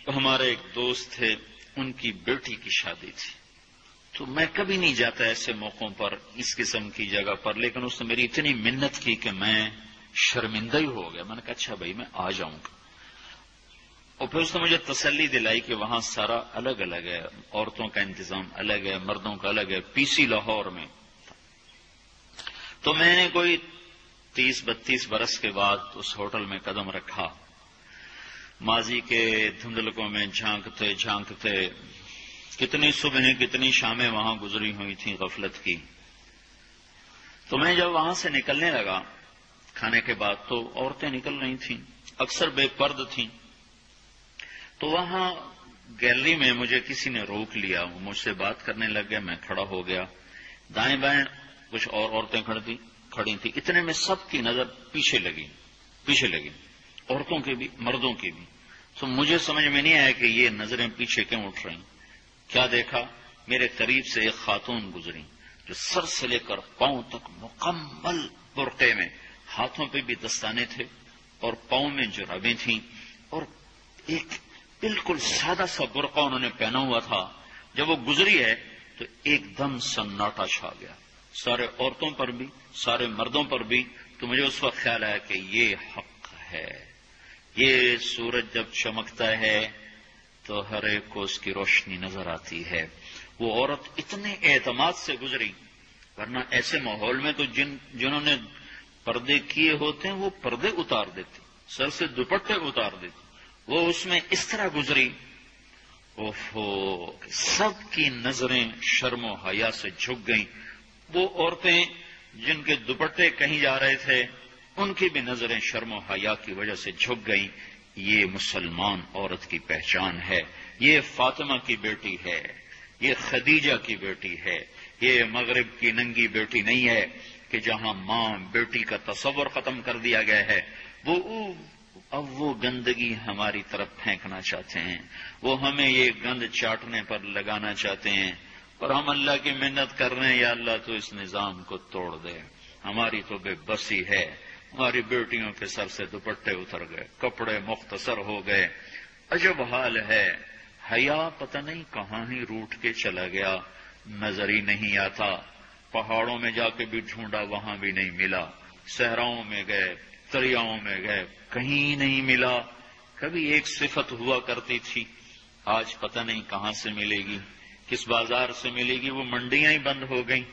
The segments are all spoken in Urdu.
ہمارے ایک دوست تھے، ان کی بیٹی کی شادی تھی، تو میں کبھی نہیں جاتا ایسے موقعوں پر اس قسم کی جگہ پر، لیکن اس نے میری اتنی منت کی کہ میں شرمندہ ہی ہو گیا. میں نے کہا اچھا بھائی میں آ جاؤں گا. اور پھر اس نے مجھے تسلی دلائی کہ وہاں سارا الگ الگ ہے، عورتوں کا انتظام الگ ہے، مردوں کا الگ ہے. پی سی لاہور میں. تو میں نے کوئی 30-32 برس کے بعد اس ہوٹل میں قدم رکھا. ماضی کے دھندلکوں میں جھانکتے جھانکتے کتنی صبحیں کتنی شامیں وہاں گزری ہوئی تھیں غفلت کی. تو میں جب وہاں سے نکلنے لگا کھانے کے بعد تو عورتیں نکل رہی تھیں، اکثر بے پرد تھیں. تو وہاں گیلری میں مجھے کسی نے روک لیا، وہ مجھ سے بات کرنے لگ گیا. میں کھڑا ہو گیا. دائیں بائیں کچھ اور عورتیں کھڑی تھیں. اتنے میں سب کی نظر پیچھے لگی، عورتوں کی بھی مردوں کی بھی. تو مجھے سمجھ میں نہیں آیا کہ یہ نظریں پیچھے کیوں اٹھ رہی. کیا دیکھا، میرے قریب سے ایک خاتون گزری جو سر سے لے کر پاؤں تک مکمل برقعے میں، ہاتھوں پہ بھی دستانے تھے اور پاؤں میں جرابیں تھیں، اور ایک بالکل سادہ سا برقع انہوں نے پہنا ہوا تھا. جب وہ گزری ہے تو ایک دم سناٹا چھا گیا، سارے عورتوں پر بھی سارے مردوں پر بھی. تو مجھے اس وقت خیال آیا کہ یہ حق ہے. یہ سورج جب چمکتا ہے تو ہر ایک کو اس کی روشنی نظر آتی ہے. وہ عورت اتنے اعتماد سے گزری، ورنہ ایسے ماحول میں تو جنہوں نے پردے کیے ہوتے ہیں وہ پردے اتار دیتے، سر سے دوپٹے اتار دیتے. وہ اس میں اس طرح گزری، اوہو، سب کی نظریں شرم و حیا سے جھک گئیں. وہ عورتیں جن کے دوپٹے کہیں جا رہے تھے ان کی بھی نظریں شرم و حیا کی وجہ سے جھک گئیں. یہ مسلمان عورت کی پہچان ہے. یہ فاطمہ کی بیٹی ہے، یہ خدیجہ کی بیٹی ہے. یہ مغرب کی ننگی بیٹی نہیں ہے کہ جہاں ماں بیٹی کا تصور ختم کر دیا گیا ہے. اب وہ گندگی ہماری طرف پھینکنا چاہتے ہیں، وہ ہمیں یہ گند چاٹنے پر لگانا چاہتے ہیں، اور ہم اللہ کی منت کر رہے ہیں یا اللہ تو اس نظام کو توڑ دے. ہماری تو بے بسی ہے. ہماری بیٹیوں کے سر سے دوپٹے اتر گئے، کپڑے مختصر ہو گئے. عجب حال ہے. حیا پتہ نہیں کہاں ہی روٹ کے چلا گیا، نظر ہی نہیں آتا. پہاڑوں میں جا کے بھی ڈھونڈا، وہاں بھی نہیں ملا. صحراؤں میں گئے، دریاؤں میں گئے، کہیں نہیں ملا. کبھی ایک صفت ہوا کرتی تھی، آج پتہ نہیں کہاں سے ملے گی، کس بازار سے ملے گی. وہ منڈیاں ہی بند ہو گئیں.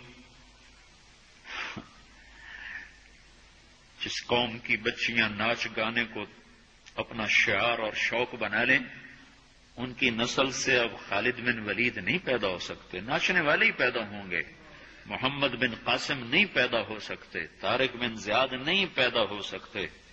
جس قوم کی بچیاں ناچ گانے کو اپنا شعار اور شوق بنا لیں، ان کی نسل سے اب خالد بن ولید نہیں پیدا ہو سکتے، ناچنے والے ہی پیدا ہوں گے. محمد بن قاسم نہیں پیدا ہو سکتے، طارق بن زیاد نہیں پیدا ہو سکتے.